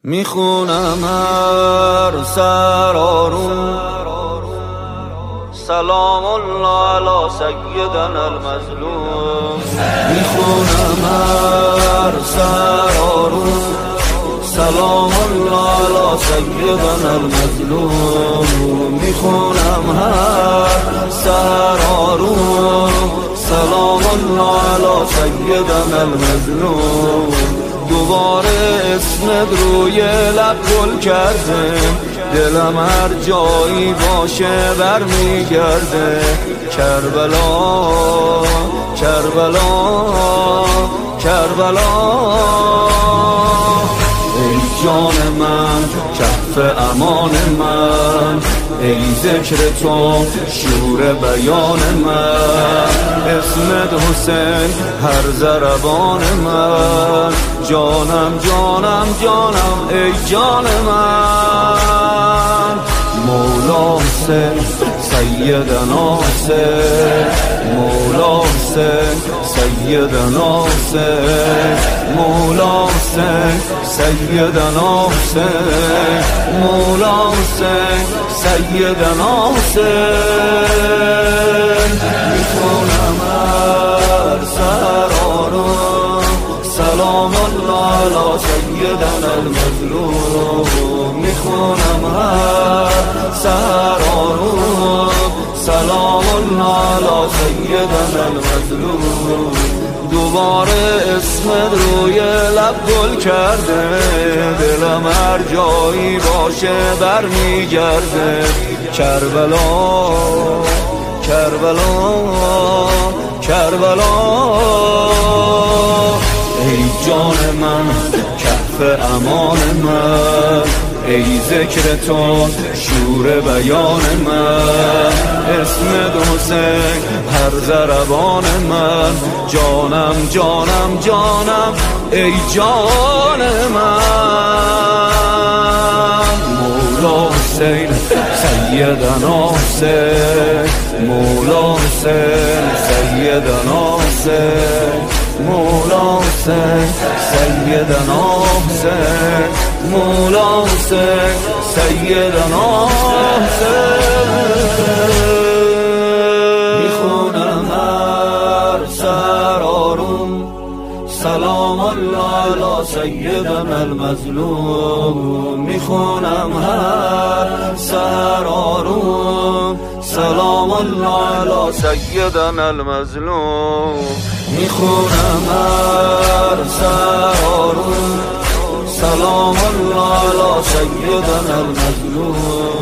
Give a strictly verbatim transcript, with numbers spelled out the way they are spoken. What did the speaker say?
میخونم هر سر آروم سلام الله علی سیدنا المظلوم. میخونم هر سر آروم سلام الله علی سیدنا المظلوم. میخونم هر سر آروم سلام الله علی سیدنا المظلوم. دوباره اسمت روی لب گل کرده، دلم هر جایی باشه برمیگرده. کربلا کربلا کربلا ای جان من کف امان من، ای ذکر تو شور بیان من. اسمت حسین هر ضربان من، جانم جانم جانم ای جان من. مولا حسین سیدنا حسین، مولا حسین سیدنا حسین، مولا حسین سیدنا حسین، مولا حسین سیدنا حسین. میخونم هر سر آروم سلام الله علی سیدنا المظلوم. میخونم هر سر آروم سلام الله علی سیدنا المظلوم. دوباره اسمت روی لب گل کرده، دلم هر جایی باشه برمیگرده. کربلا کربلا کربلا ای جان من کف امان من، ای ذکر تو شور بیان من. اسمت حسین هر ضربان من، جانم جانم جانم ای جان من. مولا حسین سیدنا حسین، مولا حسین سیدنا حسین، مولا حسین سیدنا حسین، مولا حسین سیدنا حسین. میخونم هر سر آروم سلام الله علی سیدنا المظلوم. میخونم هر سر آروم سلام الله علی سیدنا المظلوم. میخونم هر سر آروم سلام الله علی سیدنا المظلوم.